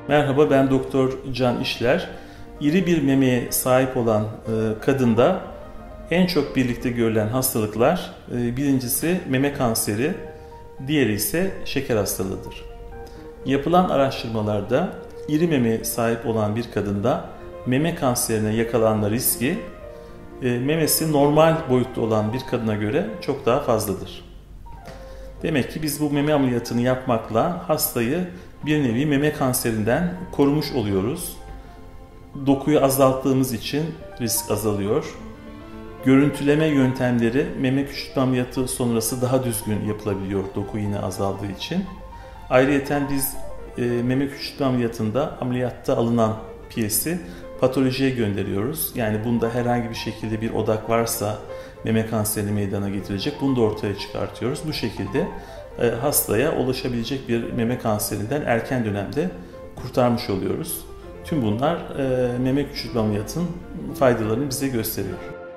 Merhaba, ben Doktor Can İşler. İri bir memeye sahip olan kadında en çok birlikte görülen hastalıklar birincisi meme kanseri, diğeri ise şeker hastalığıdır. Yapılan araştırmalarda iri memeye sahip olan bir kadında meme kanserine yakalanma riski memesi normal boyutta olan bir kadına göre çok daha fazladır. Demek ki biz bu meme ameliyatını yapmakla hastayı bir nevi meme kanserinden korumuş oluyoruz. Dokuyu azalttığımız için risk azalıyor. Görüntüleme yöntemleri meme küçültme ameliyatı sonrası daha düzgün yapılabiliyor doku yine azaldığı için. Ayrıca biz meme küçültme ameliyatında ameliyatta alınan piyesi patolojiye gönderiyoruz. Yani bunda herhangi bir şekilde bir odak varsa meme kanserini meydana getirecek. Bunu da ortaya çıkartıyoruz. Bu şekilde hastaya ulaşabilecek bir meme kanserinden erken dönemde kurtarmış oluyoruz. Tüm bunlar meme küçültme ameliyatının faydalarını bize gösteriyor.